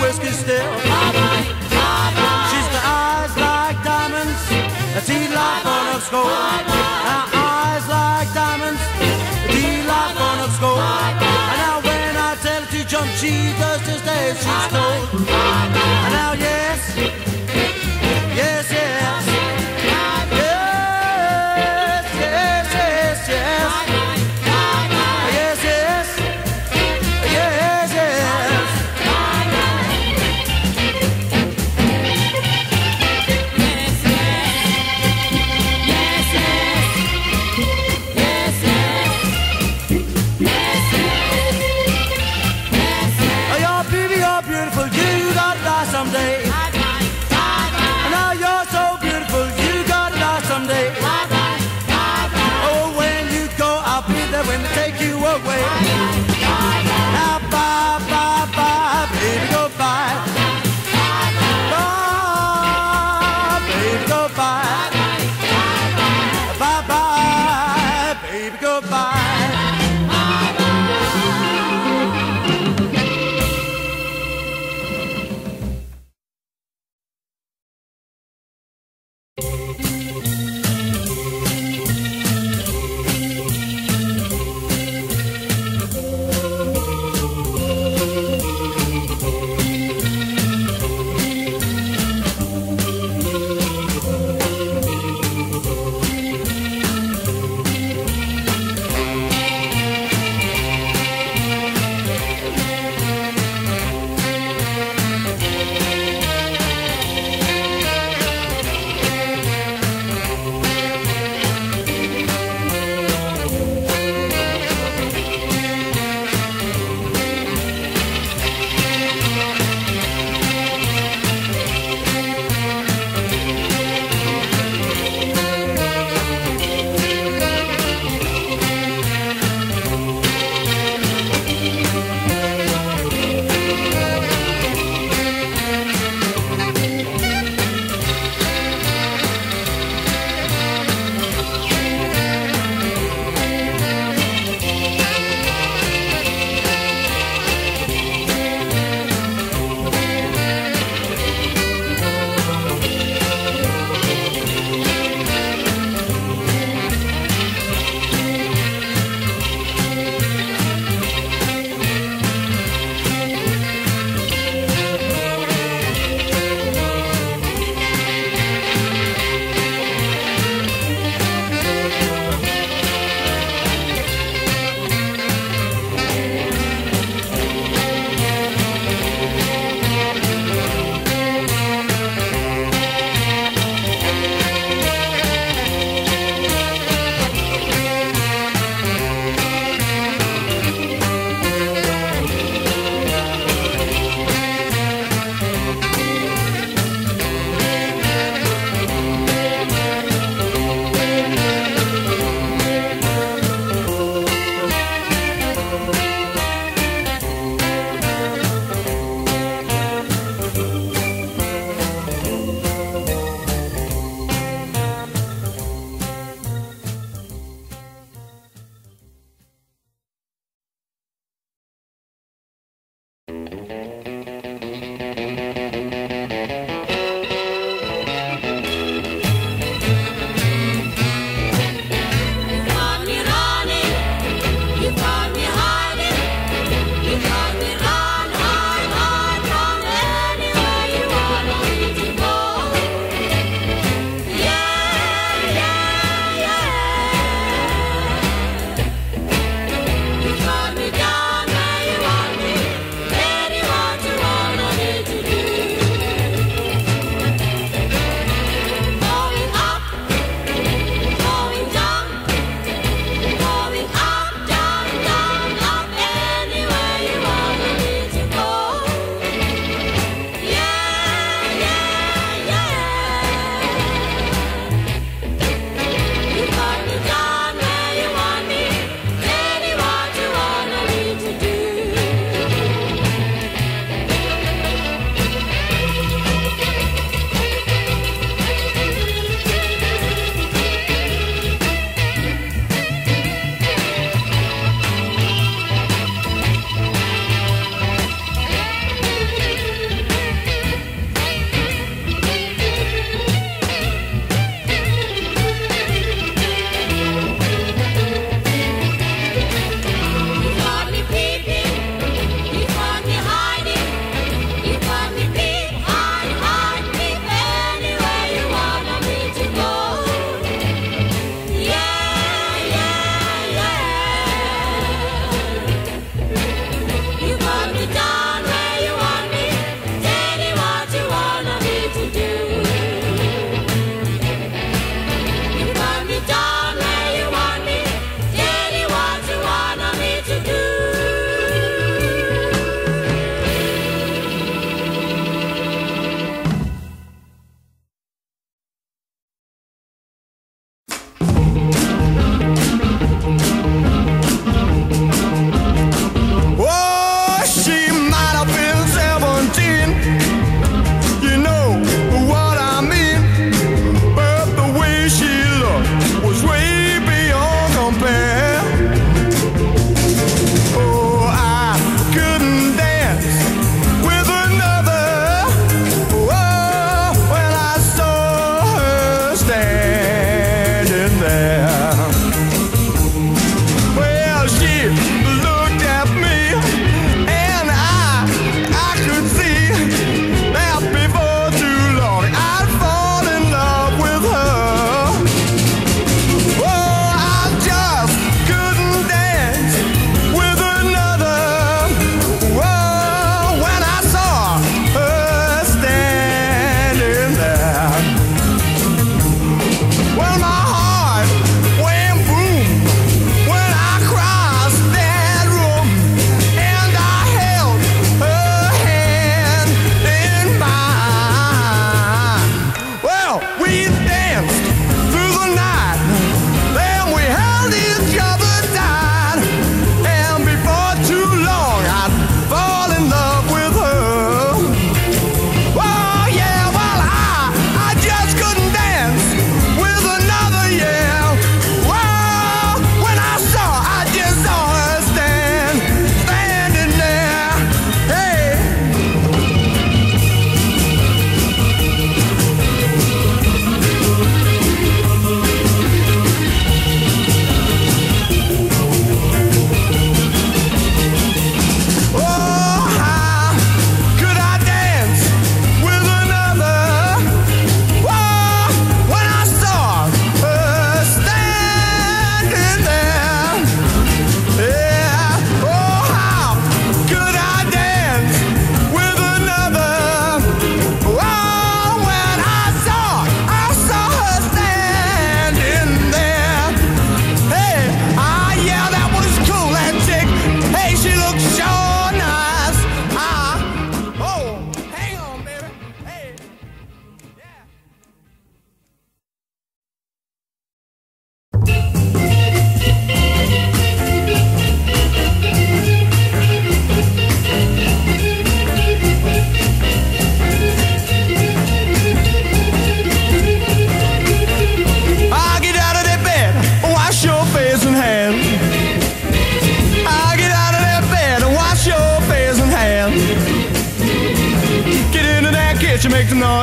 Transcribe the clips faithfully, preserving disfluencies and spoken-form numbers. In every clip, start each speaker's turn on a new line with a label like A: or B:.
A: whiskey still. She's got eyes like diamonds, a teeth like onyx gold. Now eyes like diamonds, a teeth like onyx gold. And now when I tell her to jump, she does just as she's told. And now yes, yes, yes. Beautiful, you got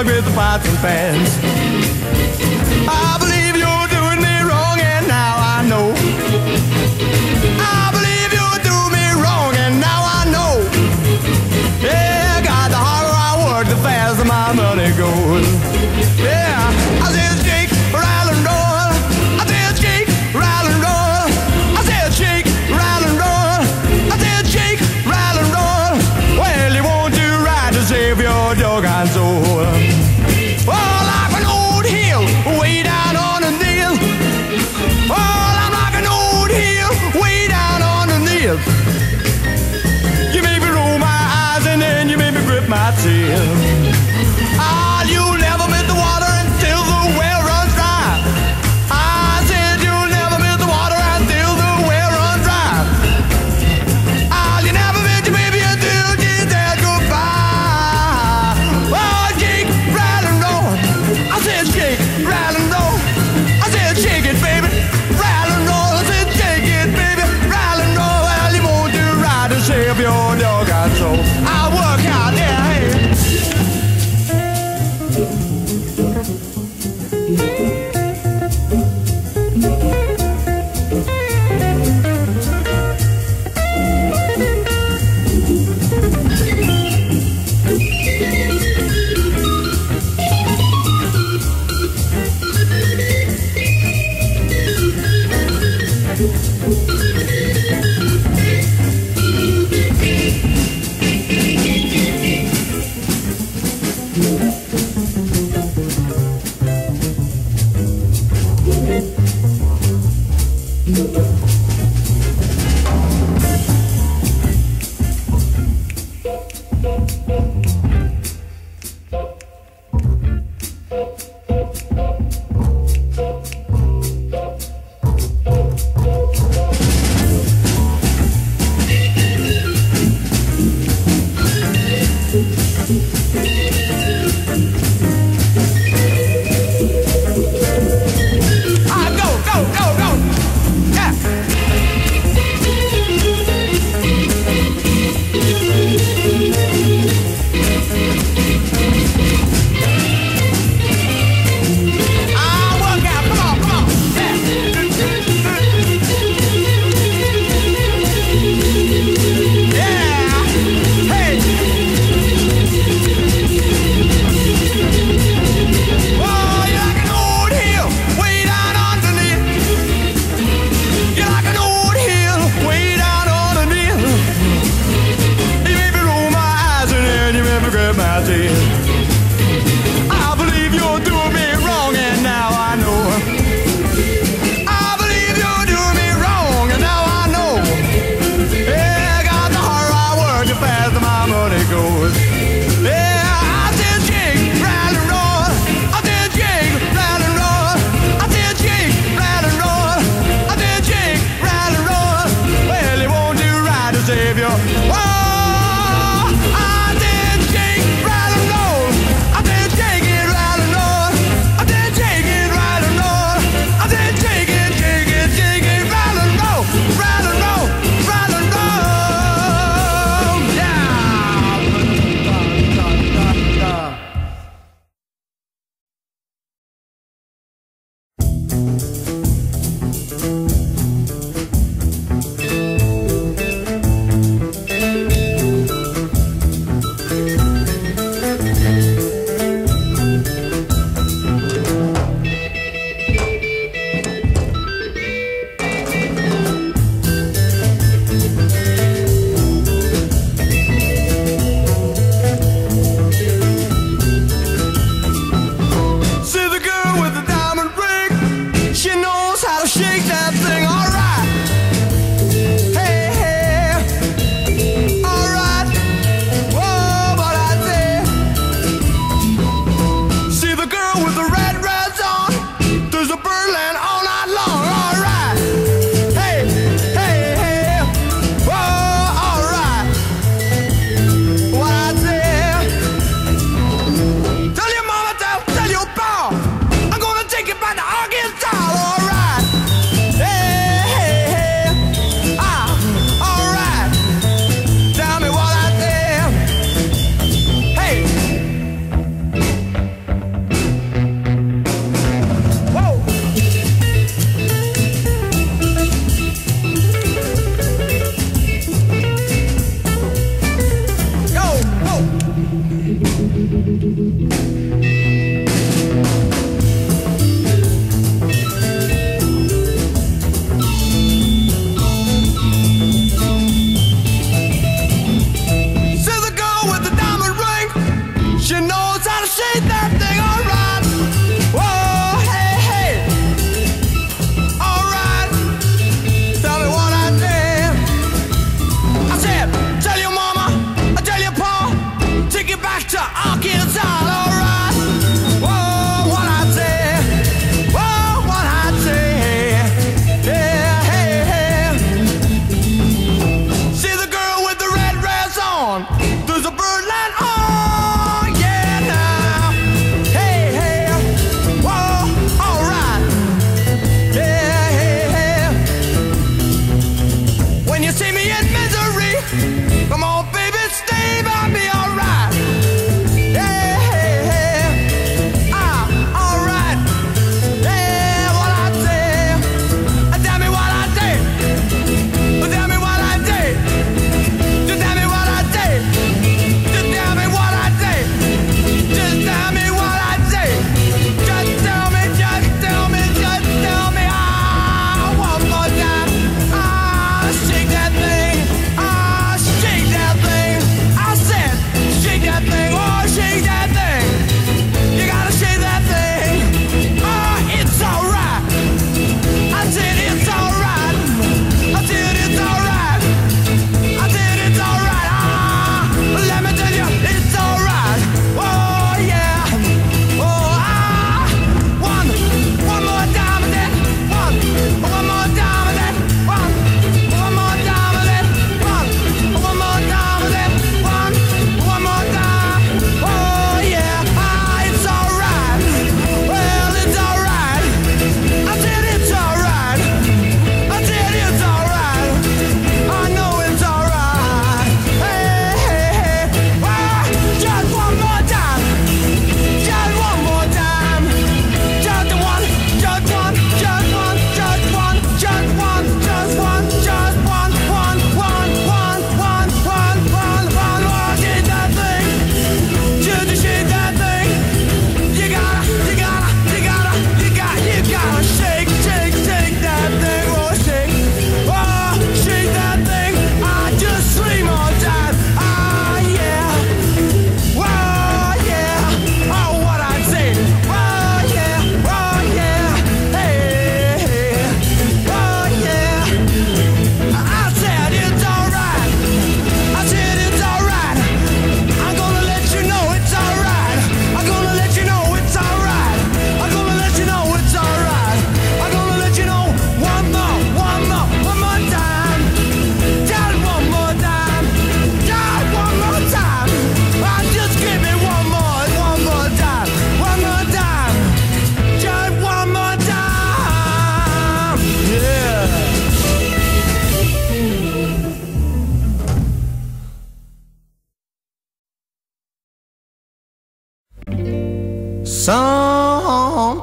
A: dog with the pots and pans. I believe you're doing me wrong, and now I know. I believe you do me wrong, and now I know. Yeah, God, the harder I work, the faster my money goes. Yeah, I said shake, rattle and roll. I said shake, rattle and roll. I said shake, rattle and roll. I said shake, rattle and roll. Well, you won't do right to save your dog and soul. Oh, like an old hill way down on the Nile. Oh, I'm like an old hill way down on the Nile. You make me roll my eyes and then you make me grip my tail. Ah, you'll never miss the water until the well runs dry. I said you'll never miss the water until the well runs dry. Ah, you never miss your baby until you said goodbye. Oh, shake, rattle and roll. I said shake, rattle and roll. I said shake it, baby, rattle and roll. I said shake it, baby, rattle and roll. Well, you won't do right to save your dog and soul. I work out there, hey. She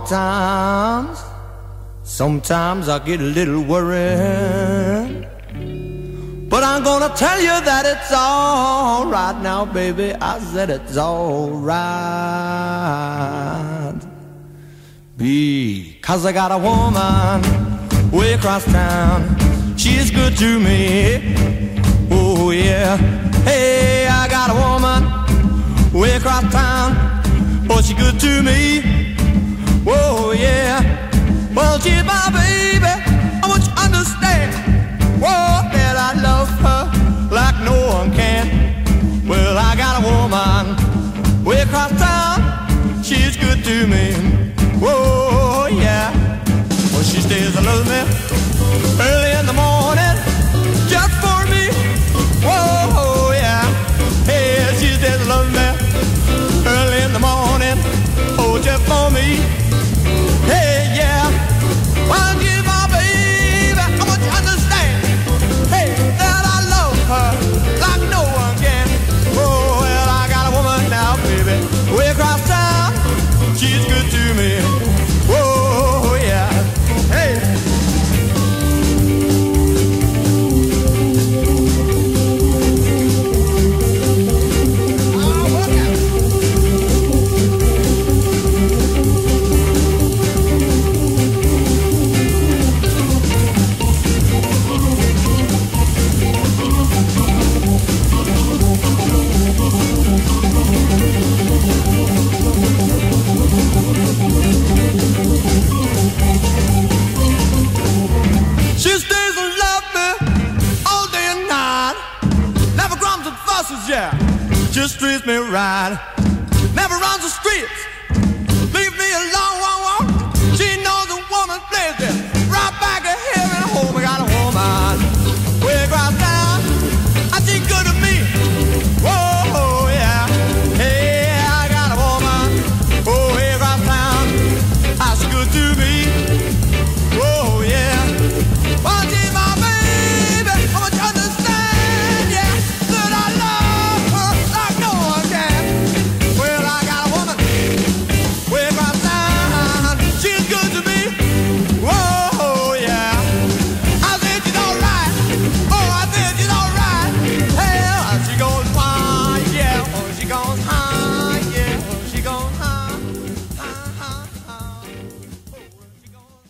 A: times, sometimes I get a little worried. But I'm gonna tell you that it's all right now, baby. I said it's all right. Because I got a woman way across town. She's good to me. Oh yeah. Hey, I got a woman way across town. Oh, she good to me. Oh yeah. Well, she's my baby. I want you to understand. Whoa, that I love her like no one can. Well, I got a woman way across town. She's good to me. Whoa, yeah. Well, she stays and loves me early in the morning just for me. Whoa, yeah. Hey, she stays and loves me early in the morning, oh, just for me. Hey, yeah. Well, she's my baby. I want you to understand. Hey, that I love her like no one can. Oh, well, I got a woman now, baby, way across town. She's good to me. Whoa, yeah. Hey. Yeah, just treats me right. Never runs the streets, leave me alone, won't, won't. She knows a woman's place there. Right back to here and home. I got a woman way across town, and she's good to me. Whoa, yeah. Hey, I got a woman oh, way across town, ah, she's good to me. Whoa, yeah. Well, she's my baby. I want you to understand, yeah, that I love. She goes high, high, high, high. Oh, she goes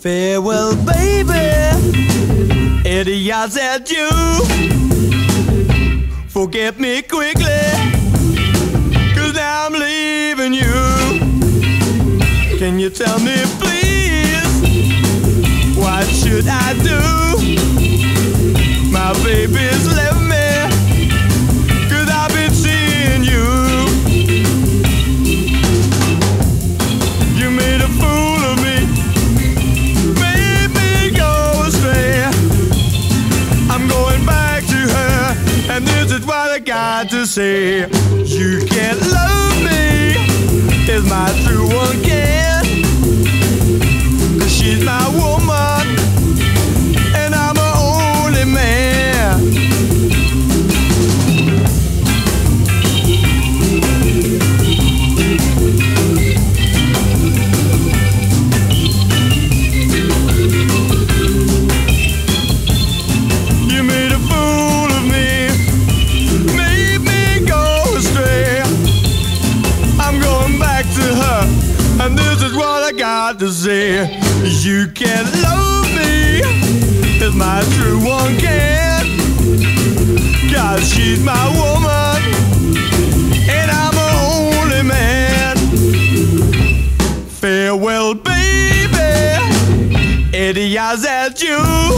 A: Farewell, baby, Eddie, I said you. Forget me quickly, 'cause now I'm leaving you. Can you tell me, please, what should I do? My baby's left me, 'cause I've been seeing you. You made a fool of me, made me go astray. I'm going back to her, and this is what I got to say. You can't love me as my true one can, 'cause she's my woman, and I'm her only man. You made a fool of me, made me go astray. I'm going back to her, and this is what I got to say. You can't love me as my true one can, 'cause she's my woman, and I'm her only man. Farewell, baby, Eddie, I said you.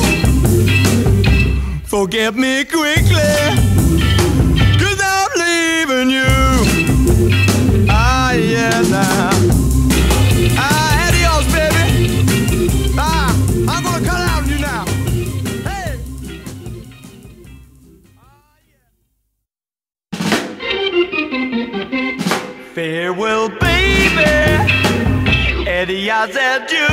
A: Forget me quickly, 'cause I'm leaving you. Ah, yeah, now. Ah, adios, baby. Ah, I'm gonna cut out on you now. Hey. Farewell, baby, Eddie, I said you.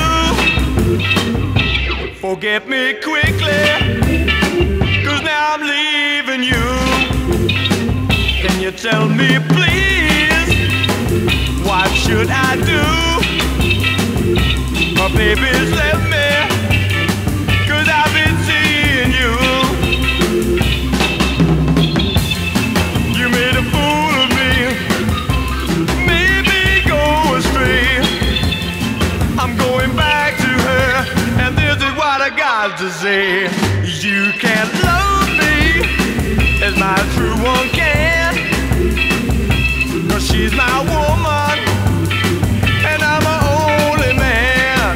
A: Forget me quickly, 'cause now I'm leaving you. Can you tell me, please, what should I do? My baby's left me, 'cause I've been seeing you. You made a fool of me, made me go astray. I'm going back to her, and this is what I got to say. You can't love me as my true one can, 'cause she's my woman, and I'm her only man.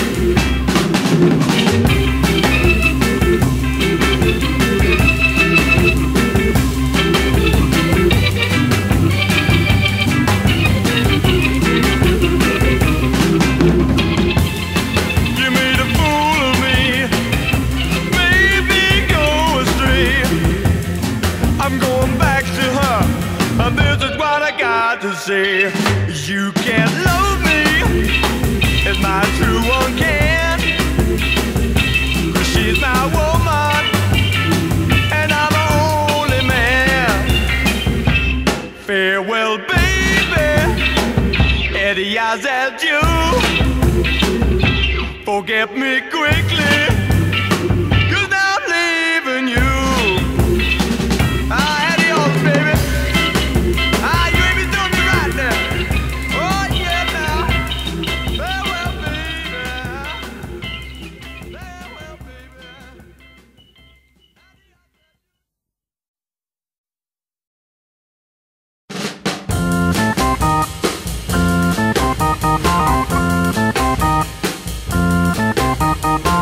A: You made a fool of me, made me go astray. I'm going back to her, and this is what I got to say. You can't love me as my true one can, 'cause she's my woman, and I'm her only man. Farewell, baby, Eddie, I said you. Forget me quickly, 'cause now I'm leaving you. Ah, adios, baby. Ah, you ain't been doing me right now. Oh, yeah, now. Farewell, baby. Farewell, baby.
B: Bye.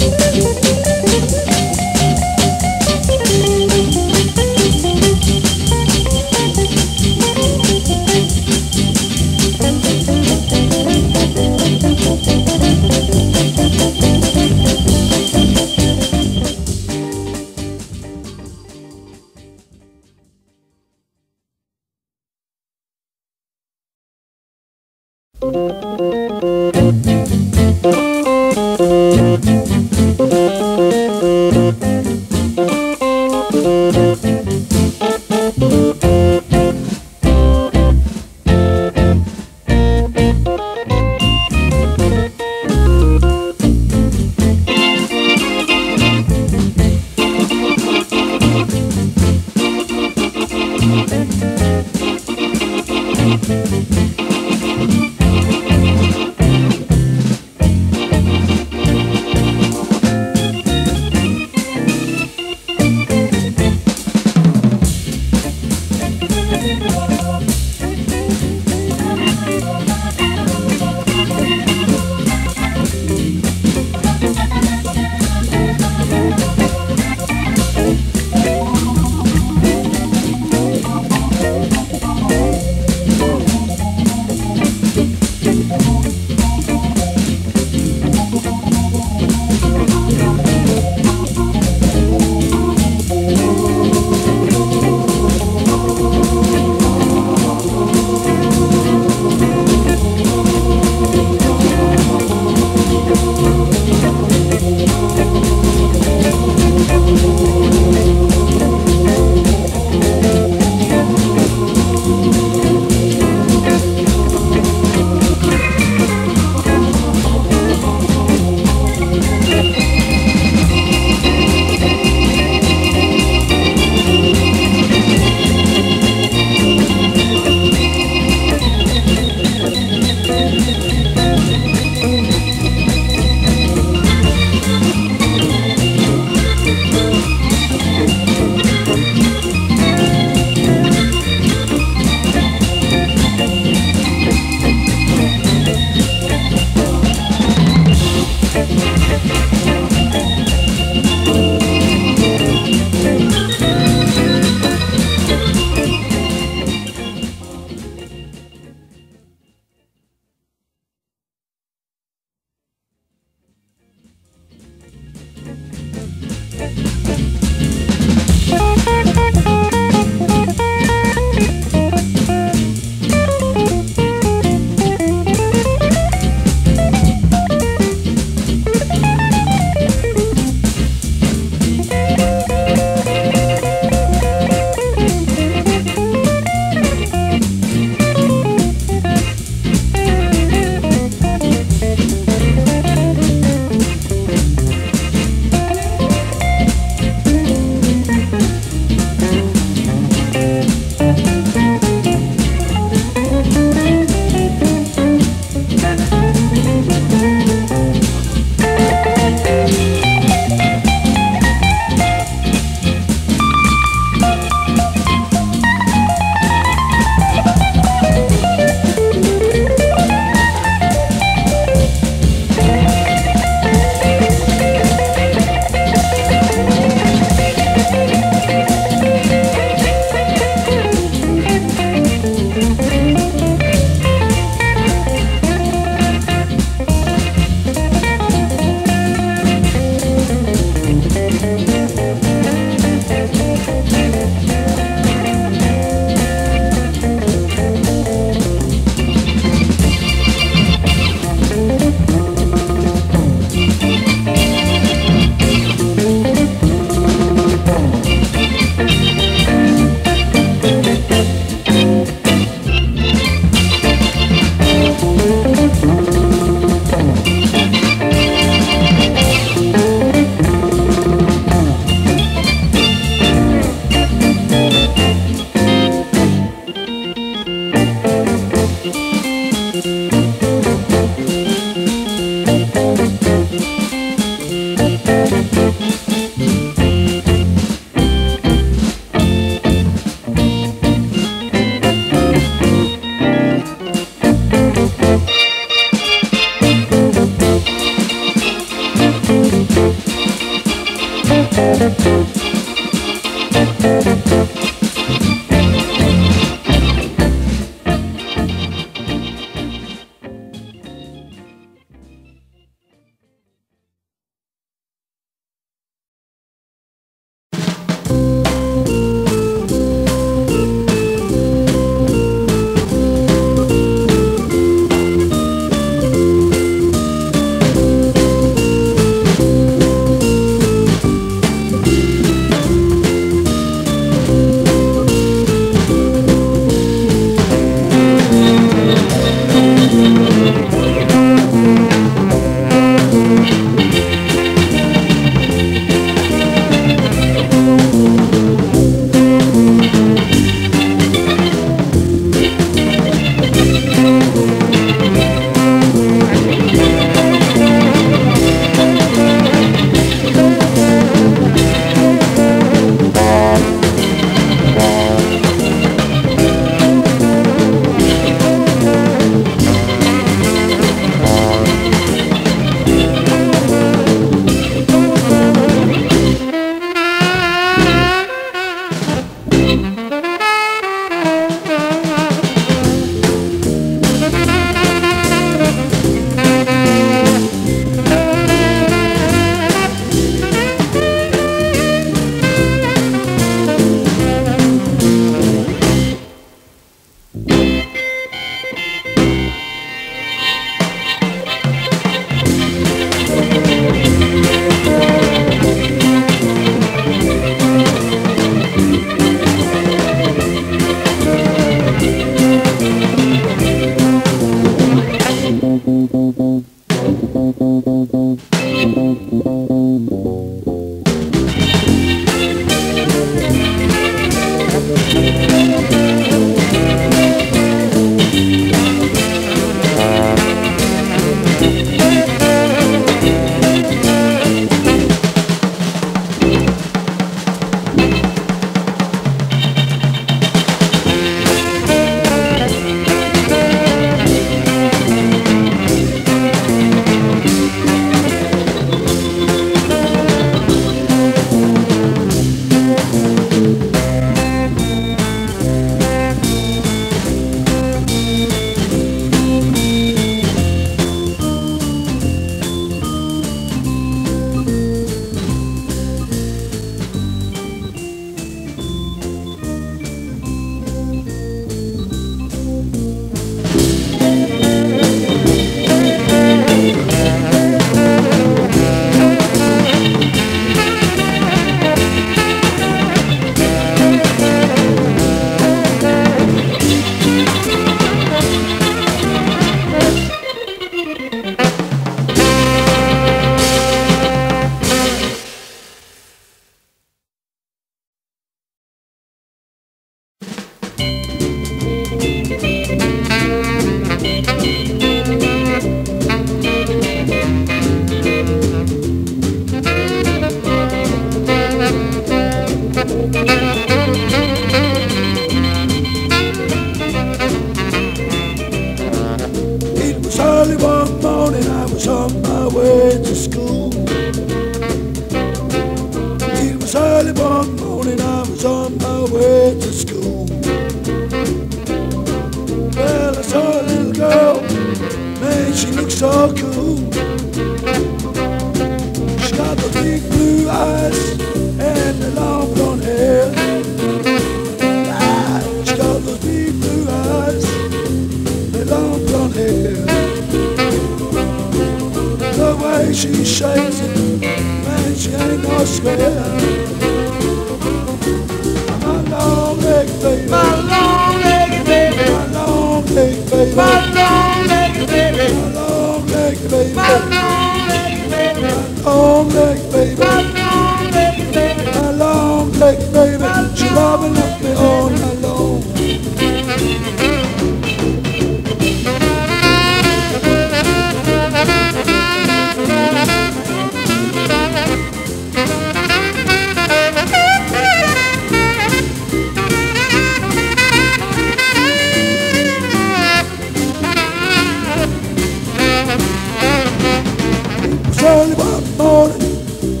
B: Early one morning on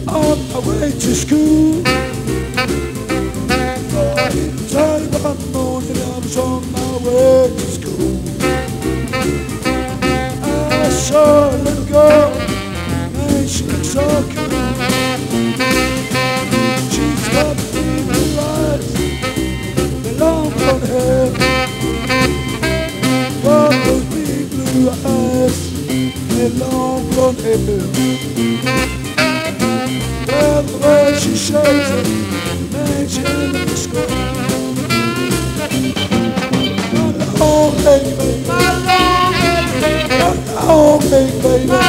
B: I went to school. Early one morning I was on my way to school. I saw a little girl, man, she looks so cool. She's got big blue eyes, the long blonde hair. Got those big blue eyes, the long blonde hair. Well, the way she shows it, man, she ain't in the school. Long leg, baby. My long leg, baby. My long leg, baby. My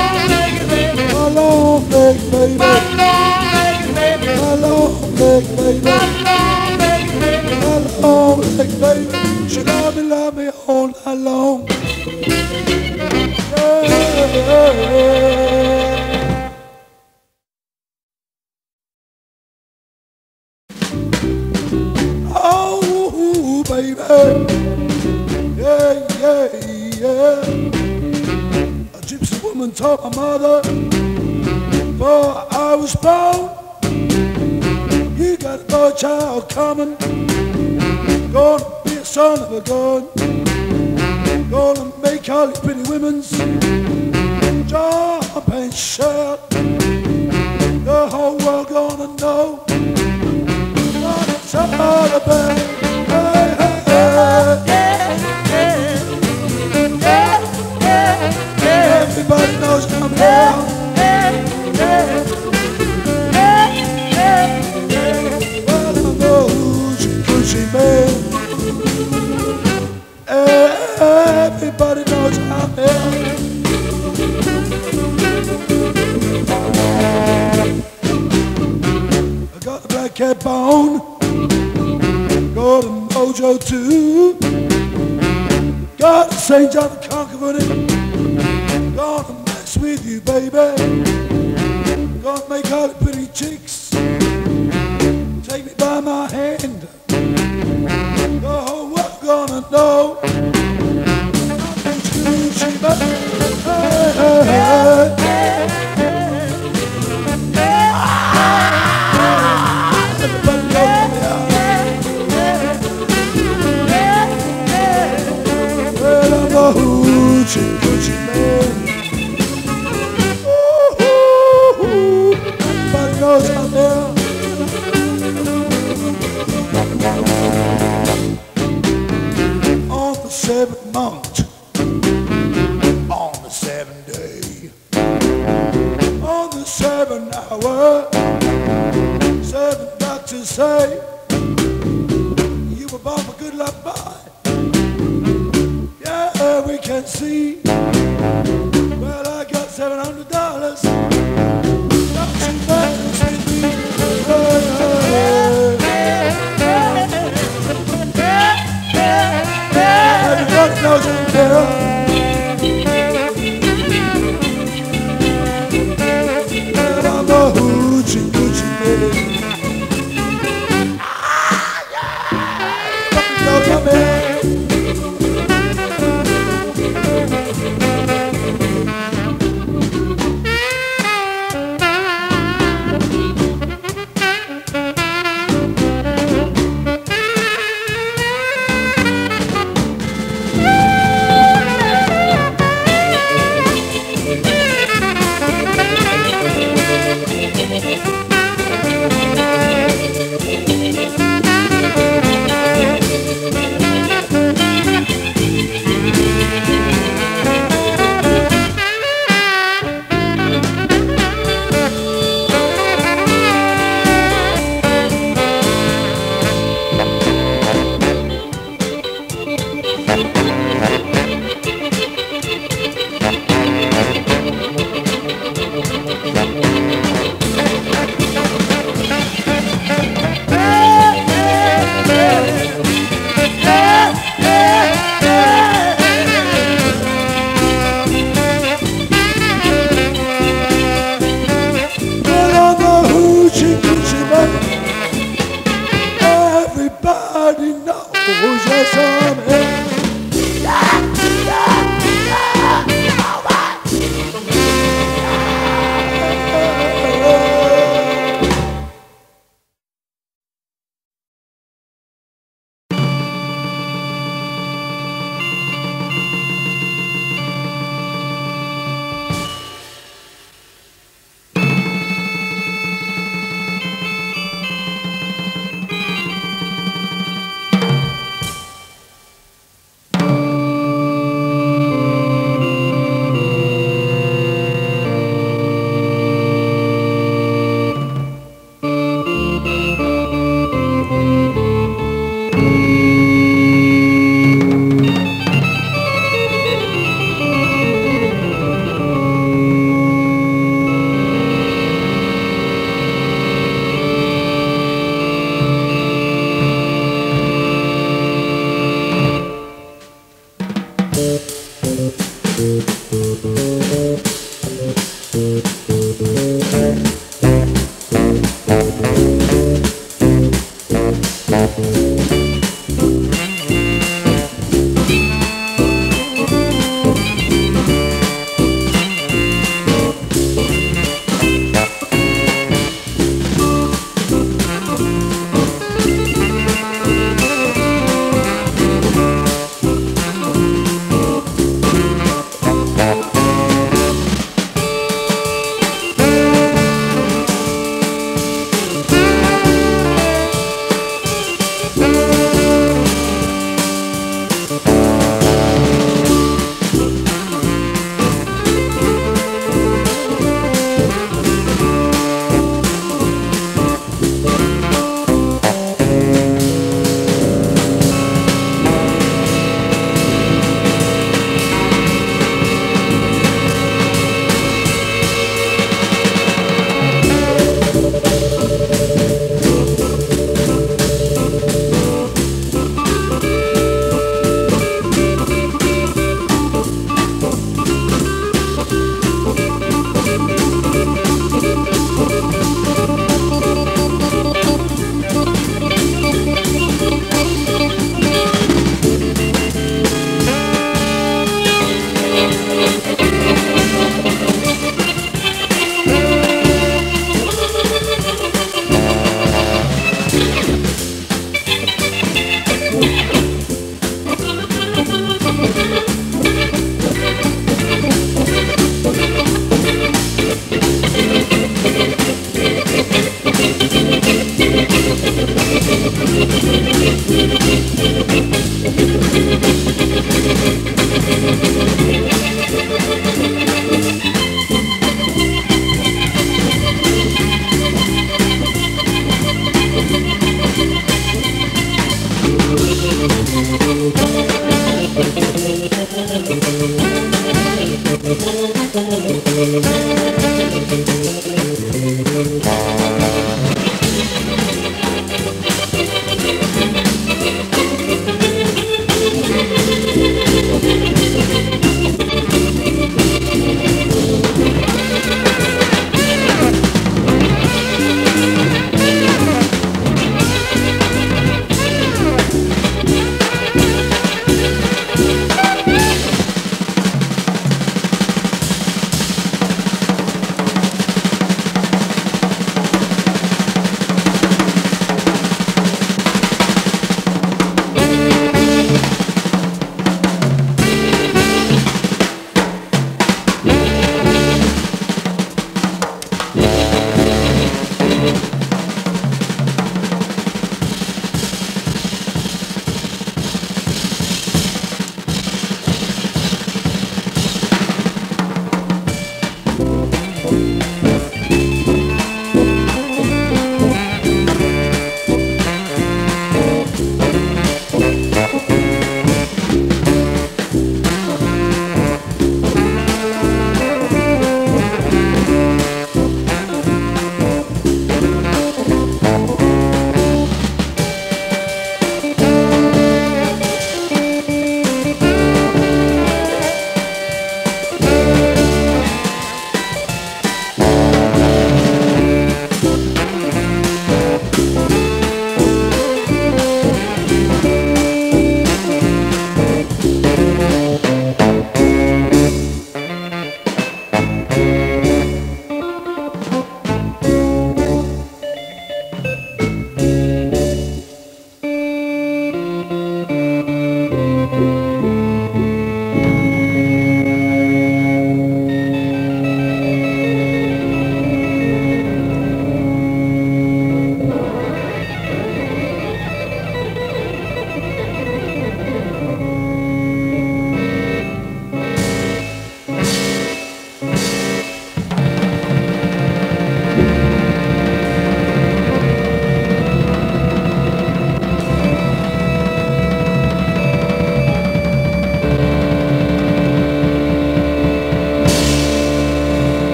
B: long leg, baby. My long leg, baby. My long leg, baby. She love me, love me all night long. Oh, baby. Yeah, yeah, yeah. A gypsy woman told my mother, before I was born, you got a boy child coming, gonna be a son of a gun, gonna make all these pretty women's jump and shout. The whole world gonna know what it's all about. Hey, hey, hey. Everybody knows I'm here. Well, I'm a hoochie coochie man. Everybody knows I'm here. I got the black cat bone, got a mojo too, got a Saint John the Conqueror in it. Gonna mess with you, baby. Gonna make all the pretty chicks take me by my hand. The whole world gonna know I'm Gucci, but hey, hey, hey. Everybody knows me out. Well, I'm a hoochie coochie man. Everybody knows I'm there. On the seventh month, on the seventh day, on the seventh hour, seven doctors say you were born for good luck, boy. Yeah, we can see. Well, I got seven hundred dollars. Everybody knows I'm there. And I'm a hoochie coochie man. Everybody knows I'm there.